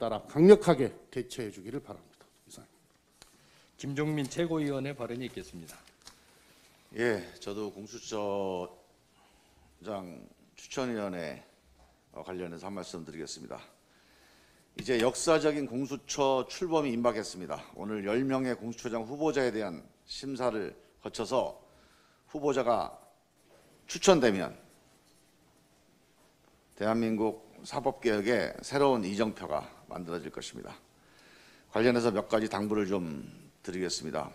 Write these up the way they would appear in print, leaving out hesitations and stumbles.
따라 강력하게 대처해 주기를 바랍니다. 이상입니다. 김종민 최고위원의 발언이 있겠습니다. 예, 저도 공수처장 추천위원회 관련해서 한 말씀 드리겠습니다. 이제 역사적인 공수처 출범이 임박했습니다. 오늘 10명의 공수처장 후보자에 대한 심사를 거쳐서 후보자가 추천되면 대한민국 사법개혁의 새로운 이정표가 만들어질 것입니다. 관련해서 몇 가지 당부를 좀 드리겠습니다.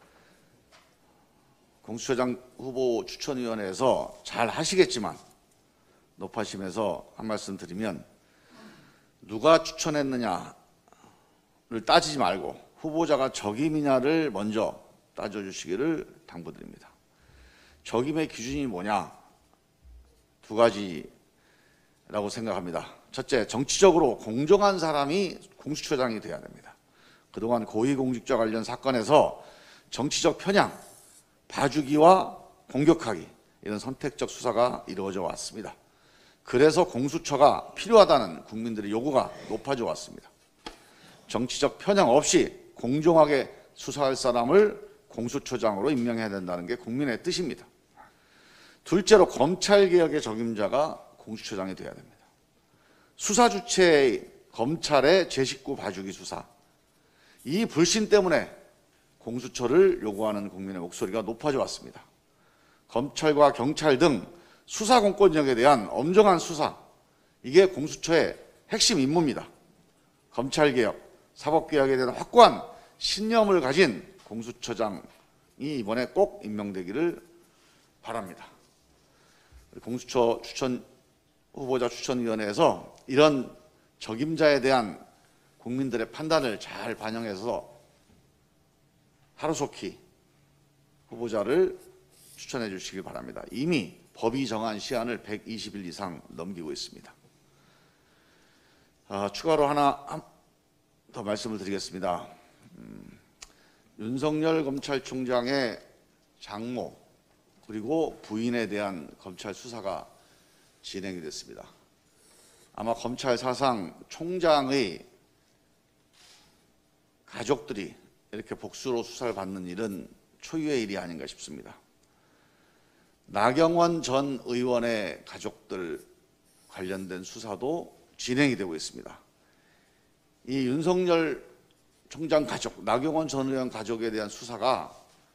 공수처장 후보 추천위원회에서 잘 하시겠지만 높아심에서 한 말씀 드리면 누가 추천했느냐를 따지지 말고 후보자가 적임이냐를 먼저 따져주시기를 당부드립니다. 적임의 기준이 뭐냐? 두 가지라고 생각합니다. 첫째, 정치적으로 공정한 사람이 공수처장이 돼야 됩니다. 그동안 고위공직자 관련 사건에서 정치적 편향, 봐주기와 공격하기 이런 선택적 수사가 이루어져 왔습니다. 그래서 공수처가 필요하다는 국민들의 요구가 높아져 왔습니다. 정치적 편향 없이 공정하게 수사할 사람을 공수처장으로 임명해야 된다는 게 국민의 뜻입니다. 둘째로 검찰개혁의 적임자가 공수처장이 돼야 됩니다. 수사 주체의 검찰의 제 식구 봐주기 수사, 이 불신 때문에 공수처를 요구하는 국민의 목소리가 높아져 왔습니다. 검찰과 경찰 등 수사 공권력에 대한 엄정한 수사, 이게 공수처의 핵심 임무입니다. 검찰개혁, 사법개혁에 대한 확고한 신념을 가진 공수처장이 이번에 꼭 임명되기를 바랍니다. 공수처 후보자 추천위원회에서 이런 적임자에 대한 국민들의 판단을 잘 반영해서 하루속히 후보자를 추천해 주시기 바랍니다. 이미 법이 정한 시한을 120일 이상 넘기고 있습니다. 추가로 하나 더 말씀을 드리겠습니다. 윤석열 검찰총장의 장모 그리고 부인에 대한 검찰 수사가 진행이 됐습니다. 아마 검찰 사상 총장의 가족들이 이렇게 복수로 수사를 받는 일은 초유의 일이 아닌가 싶습니다. 나경원 전 의원의 가족들 관련된 수사도 진행이 되고 있습니다. 이 윤석열 총장 가족, 나경원 전 의원 가족에 대한 수사가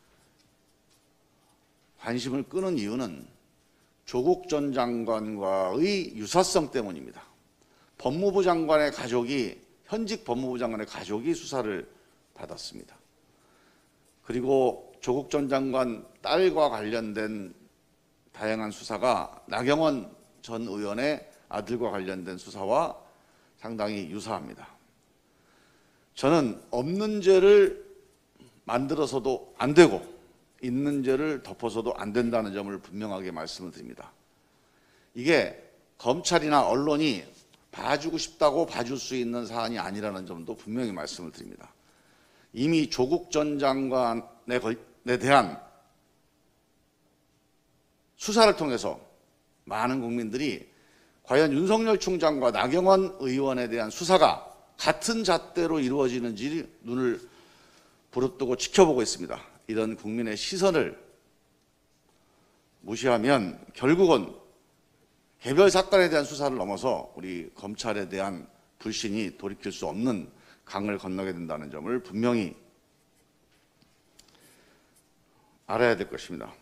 관심을 끄는 이유는 조국 전 장관과의 유사성 때문입니다. 법무부 장관의 가족이, 현직 법무부 장관의 가족이 수사를 받았습니다. 그리고 조국 전 장관 딸과 관련된 다양한 수사가 나경원 전 의원의 아들과 관련된 수사와 상당히 유사합니다. 저는 없는 죄를 만들어서도 안 되고 있는 죄를 덮어서도 안 된다는 점을 분명하게 말씀을 드립니다. 이게 검찰이나 언론이 봐주고 싶다고 봐줄 수 있는 사안이 아니라는 점도 분명히 말씀을 드립니다. 이미 조국 전 장관에 대한 수사를 통해서 많은 국민들이 과연 윤석열 총장과 나경원 의원에 대한 수사가 같은 잣대로 이루어지는지 눈을 부릅뜨고 지켜보고 있습니다. 이런 국민의 시선을 무시하면 결국은 개별 사건에 대한 수사를 넘어서 우리 검찰에 대한 불신이 돌이킬 수 없는 강을 건너게 된다는 점을 분명히 알아야 될 것입니다.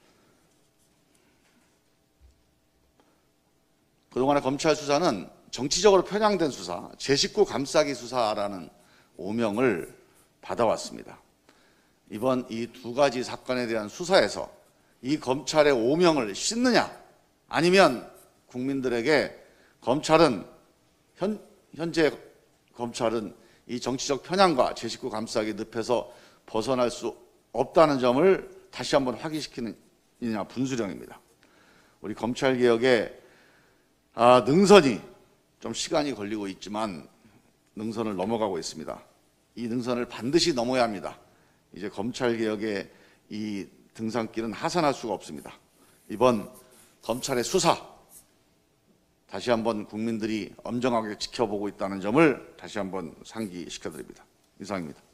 그동안의 검찰 수사는 정치적으로 편향된 수사, 제 식구 감싸기 수사라는 오명을 받아왔습니다. 이번 이 두 가지 사건에 대한 수사에서 이 검찰의 오명을 씻느냐, 아니면 국민들에게 검찰은 현재 검찰은 이 정치적 편향과 제 식구 감싸기 늪에서 벗어날 수 없다는 점을 다시 한번 확인시키느냐 분수령입니다. 우리 검찰개혁의 능선이 좀 시간이 걸리고 있지만 능선을 넘어가고 있습니다. 이 능선을 반드시 넘어야 합니다. 이제 검찰개혁의 이 등산길은 하산할 수가 없습니다. 이번 검찰의 수사, 다시 한번 국민들이 엄정하게 지켜보고 있다는 점을 다시 한번 상기시켜드립니다. 이상입니다.